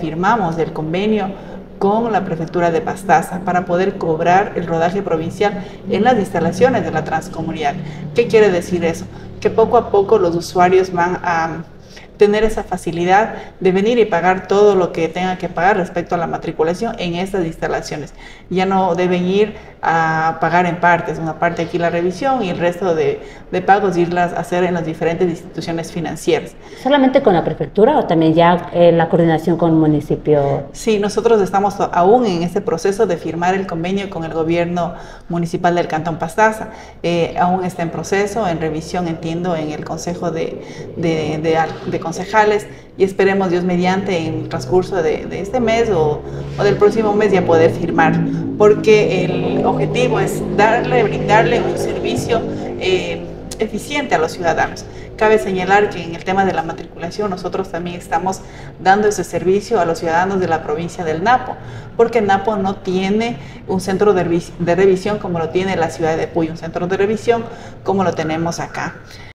firmamos el convenio con la prefectura de Pastaza para poder cobrar el rodaje provincial en las instalaciones de la transcomunidad. ¿Qué quiere decir eso? Que poco a poco los usuarios van a tener esa facilidad de venir y pagar todo lo que tengan que pagar respecto a la matriculación en estas instalaciones. Ya no deben ir a pagar en partes, una parte aquí la revisión y el resto de pagos irlas a hacer en las diferentes instituciones financieras. ¿Solamente con la prefectura o también ya la coordinación con el municipio? Sí, nosotros estamos aún en este proceso de firmar el convenio con el gobierno municipal del Cantón Pastaza. Aún está en proceso, en revisión, entiendo, en el Consejo de Concejales, y esperemos, Dios mediante, en el transcurso de este mes o del próximo mes ya poder firmar, porque el objetivo es brindarle un servicio eficiente a los ciudadanos. Cabe señalar que en el tema de la matriculación nosotros también estamos dando ese servicio a los ciudadanos de la provincia del Napo, porque Napo no tiene un centro de revisión como lo tiene la ciudad de Puyo, un centro de revisión como lo tenemos acá.